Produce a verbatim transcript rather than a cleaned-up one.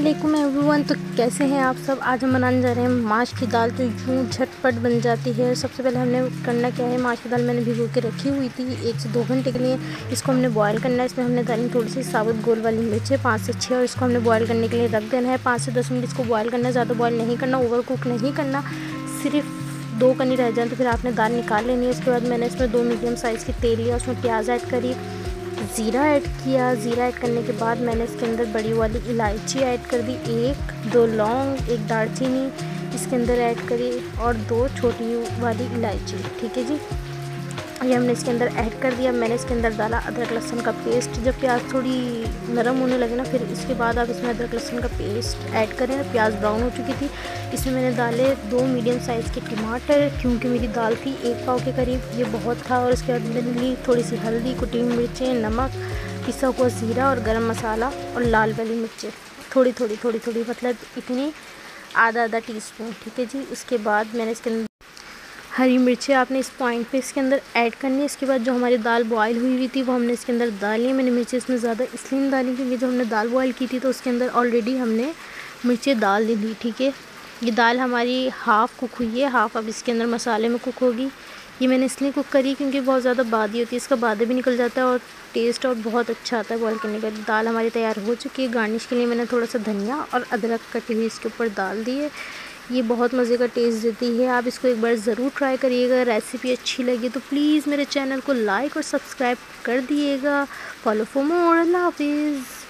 अस्सलामुअलैकुम एवरीवन। तो कैसे हैं आप सब। आज हम बनाने जा रहे हैं माश की दाल, जो यूँ झटपट बन जाती है। सबसे पहले हमने करना क्या है, माश की दाल मैंने भिगो के रखी हुई थी एक से दो घंटे के लिए। इसको हमने बॉयल करना है। इसमें हमने डाली थोड़ी सी साबुत गोल वाली मिर्चें पाँच से छः, और इसको हमने बॉयल करने के लिए रख देना है। पाँच से दस मिनट इसको बॉयल करना है, ज़्यादा बॉयल नहीं करना, ओवर कुक नहीं करना, सिर्फ दो कनी रह जाए तो फिर आपने दाल निकाल लेनी है। इसके बाद मैंने इसमें दो मीडियम साइज़ की तेल लिया, उसमें प्याज ऐड करी, ज़ीरा ऐड किया। ज़ीरा ऐड करने के बाद मैंने इसके अंदर बड़ी वाली इलायची ऐड कर दी, एक दो लौंग, एक दालचीनी इसके अंदर ऐड करी, और दो छोटी वाली इलायची। ठीक है जी, ये हमने इसके अंदर ऐड कर दिया। मैंने इसके अंदर डाला अदरक लहसुन का पेस्ट। जब प्याज थोड़ी नरम होने लगे ना, फिर इसके बाद आप इसमें अदरक लहसुन का पेस्ट ऐड करें। प्याज ब्राउन हो चुकी थी। इसमें मैंने डाले दो मीडियम साइज़ के टमाटर, क्योंकि मेरी दाल थी एक पाव के करीब, ये बहुत था। और इसके बाद मैंने ली थोड़ी सी हल्दी, कुटी हुई मिर्चें, नमक, पिसा हुआ ज़ीरा और गरम मसाला, और लाल वाली मिर्चें थोड़ी थोड़ी थोड़ी थोड़ी मतलब इतनी आधा आधा टी स्पून। ठीक है जी। उसके बाद मैंने इसके अंदर हरी मिर्चें आपने इस पॉइंट पे इसके अंदर ऐड करनी है। इसके बाद जो हमारी दाल बॉयल हुई हुई थी वो हमने इसके अंदर डाली है। मैंने मिर्चें इसमें ज़्यादा इसलिए नहीं डाली क्योंकि जो हमने दाल बॉयल की थी तो उसके अंदर ऑलरेडी हमने मिर्चें डाल दी थी। ठीक है, ये दाल हमारी हाफ़ कुक हुई है, हाफ़ अब इसके अंदर मसाले में कुक होगी। ये मैंने इसलिए कुक करी क्योंकि बहुत ज़्यादा बादी होती है, इसका बादे भी निकल जाता है और टेस्ट और बहुत अच्छा आता है बॉयल करने का। दाल हमारी तैयार हो चुकी है। गार्निश के लिए मैंने थोड़ा सा धनिया और अदरक कटी हुई इसके ऊपर डाल दी है। ये बहुत मज़े का टेस्ट देती है। आप इसको एक बार ज़रूर ट्राई करिएगा। रेसिपी अच्छी लगी तो प्लीज़ मेरे चैनल को लाइक और सब्सक्राइब कर दिएगा। Follow for more. अल्लाह हाफिज़।